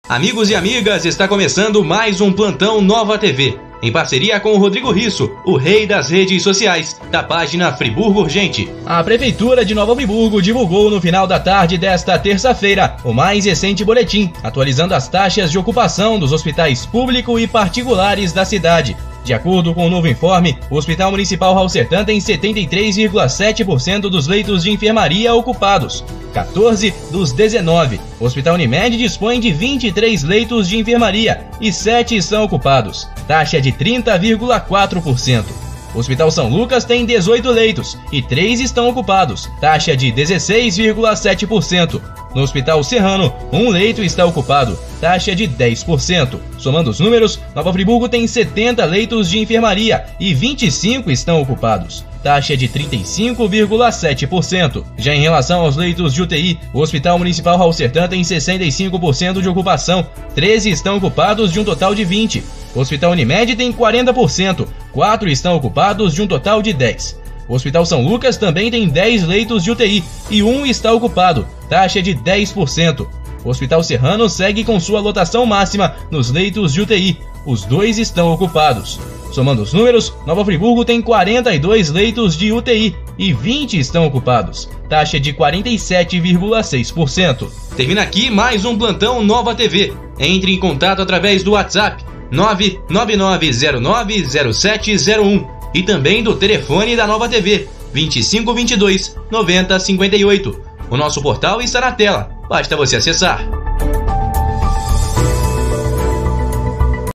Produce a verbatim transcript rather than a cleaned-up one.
Amigos e amigas, está começando mais um Plantão Nova T V, em parceria com o Rodrigo Risso, o rei das redes sociais, da página Friburgo Urgente. A Prefeitura de Nova Friburgo divulgou no final da tarde desta terça-feira o mais recente boletim, atualizando as taxas de ocupação dos hospitais público e particulares da cidade. De acordo com o novo informe, o Hospital Municipal Raul Sertã tem setenta e três vírgula sete por cento dos leitos de enfermaria ocupados, quatorze dos dezenove. O Hospital Unimed dispõe de vinte e três leitos de enfermaria e sete estão ocupados, taxa de trinta vírgula quatro por cento. O Hospital São Lucas tem dezoito leitos e três estão ocupados, taxa de dezesseis vírgula sete por cento. No Hospital Serrano, um leito está ocupado, taxa de dez por cento. Somando os números, Nova Friburgo tem setenta leitos de enfermaria e vinte e cinco estão ocupados, taxa de trinta e cinco vírgula sete por cento. Já em relação aos leitos de U T I, o Hospital Municipal Raul Sertã tem sessenta e cinco por cento de ocupação, treze estão ocupados de um total de vinte. O Hospital Unimed tem quarenta por cento, quatro estão ocupados de um total de dez. O Hospital São Lucas também tem dez leitos de U T I e um está ocupado, taxa de dez por cento. O Hospital Serrano segue com sua lotação máxima nos leitos de U T I, os dois estão ocupados. Somando os números, Nova Friburgo tem quarenta e dois leitos de U T I e vinte estão ocupados, taxa de quarenta e sete vírgula seis por cento. Termina aqui mais um Plantão Nova T V. Entre em contato através do WhatsApp nove nove nove zero nove zero sete zero um e também do telefone da Nova T V vinte e cinco vinte e dois noventa cinquenta e oito. O nosso portal está na tela, basta você acessar.